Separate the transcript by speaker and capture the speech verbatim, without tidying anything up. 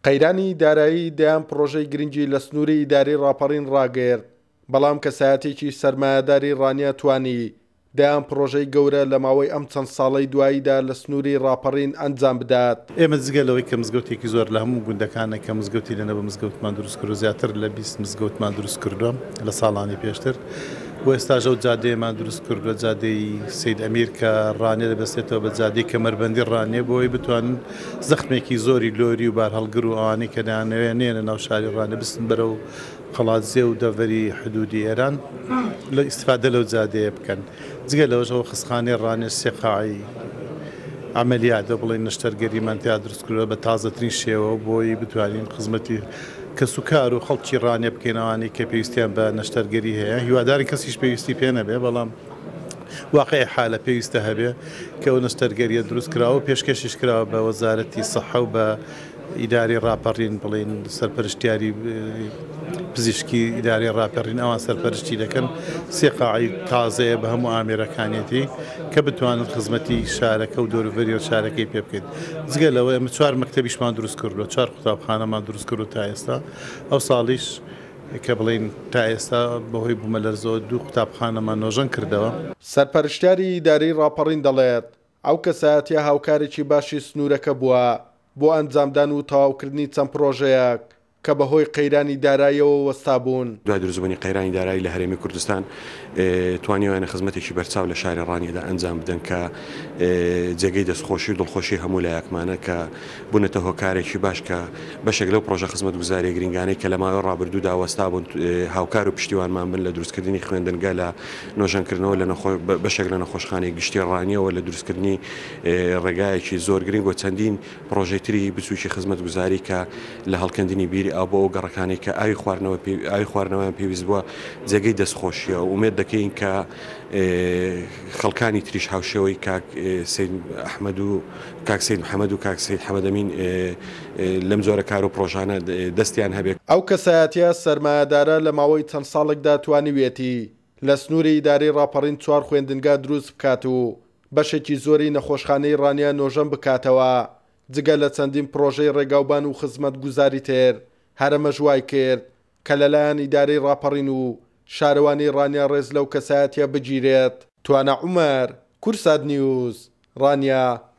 Speaker 1: قەیرانی دارایی دەیان پرۆژەی گرنگی لە سنووری ئیداری ڕاپەڕین ڕاگەیرد، بەڵام کەسایەتێکی سەرمایەداری ڕانیا توانی دەیان پرۆژەی گەورە لە ماوەی ئەم چەند ساڵەی دواییدا لە سنووری ڕاپەڕین ئەنجام بدات.
Speaker 2: ئێمە جگەلەوەی کە مزگەوتێکی زۆر لە هەموو گوندەکانە کە مزگەوتی لەنە بە مزگەوتمان دروست کرد و زیاتر لە بیست مزگەوتمان دروست کردووە لە ساڵانی پێشتر. بۆ ئێستاژە و جادەیەمان دروست کرد بە جادەی سید ئەمیر کە ڕانێ دەبەستێتەوە بە جادەی کەمەربەندی ڕانێ بۆی بتوانن زەخمێکی زۆری لۆری و بار هەڵگر و ئەوانەی کە دەیانەوێنێنە ناو شاری ڕانێ بستن بەرە و قەڵاتزێ و دەڤەری حدودی ئێران لە ئیستفادە لەو جادەیە بکەن. جگە لەوەشەوە خستخانەی ڕانێ سێقاعی عملیاتە بڵێن نەشتەرگەریمان تیا دروست کردووە بە تازەترین شێوە بۆی بتوانین خزمەتی کەسوکار و خەڵکی ڕانێ بکەینەوانی کە پێویستیان بە نەشتەرگەری هەیە. هیواداری کەسیش پێویستی پێ نەبێ، بەڵام واقعی حالە پێویستە هەبێ کە ئەو نەشتەرگەریە دروست کراوە و پێشکەشیش کراوە بە وەزارەتی سەحە و بە ئیداری ڕاپەڕین بڵێن سەرپەرشتیاری پزیشکی ئیداری ڕاپەڕین ئەوان سەرپەرشتی دەکەن. سێقاعی تازەیە بە هەموو ئامێرەکانیەتی کە بتوانن خزمەتی شارەکە و دەوروبەری شارەکەی پێ بکەیت. جگە لەوە ئێمە چوار مەکتەبیشمان دروست کردووە، چوار قوتابخانەمان دروست کردو تا ئێستا. ئەو ساڵیش کە بڵێن تا ئێستا بەهۆی بوومەلەرزەوە دوو قوتابخانەمان نۆژەن کردەوە.
Speaker 1: سەرپەرشتیاری ئیداری ڕاپەڕین دەڵێت ئەو کەسایەتیە هاوکارێکی باشی سنوورەکە بووە بۆ ئەنجامدان و تەواوکردنی چەند پرۆژەیەک کە بەهۆی قەیرانی داراییەوە وەستا بوون.
Speaker 3: دوای دروستبوونی قەیرانی دارایی لە هەرێمی کوردستان توانیوانە خزمەتێکی بەرچاو لە شاری ڕانیەدا ئەنجام بدەن کە جێگەی دەستخۆشی و دڵخۆشی هەموو لایەکمانە کە بوونەتە هۆکارێکی باش کە بەشێک لەو پرۆژە خزمەت گوزاری گرنگانەی کە لە ماوەی ڕابردوودا وەستا بوون هاوکار و پشتیوانمان بن لە دروستکردنی خوێندنگە لە نۆژەنکردنەوە لە بەشێک لە نەخۆشخانەی گشتی ڕانیەوە لە دروستکردنی ڕێگایەکی زۆر گرنگ و چەندین پرۆژەی تری بچووکی خزمەت گوزاری کە لە هەڵکەندنی بیری ئەو بۆ ئەو گەڕەکانی کە ئاوی خواردنەوە ئاوی خواردنەوەیان پێویست بووە جێگەی دەستخۆشیە و ئومێد دەکەین کە خەڵکانی تریش هاوشێوەی کاک سید ئەحمەد و کاک سید محەممەد و کاک سید حەمەد ئەمین لەم جۆرە کار و پرۆژانە دەستیان هەبێت.
Speaker 1: ئەو کەسایەتیە سەرمایەدارە لە ماوەی چەند ساڵێکدا توانیوێتی لە سنووری ئیداری ڕاپەڕین چوار خوێندنگا دروست بکات و بەشێکی زۆری نەخۆشخانەی ڕانیە نۆژەن بکاتەوە، جگە لە چەندین پرۆژەی ڕێگاوبان و خزمەت گوزاری تر هەرەمە ژوای کرد کە لەلایەن ئیداری ڕاپەڕین و شارەوانی ڕانیا ڕێز لەو کەسایەتیە بگیرێت. توانە عومەر، کورسات نیوز، ڕانیا.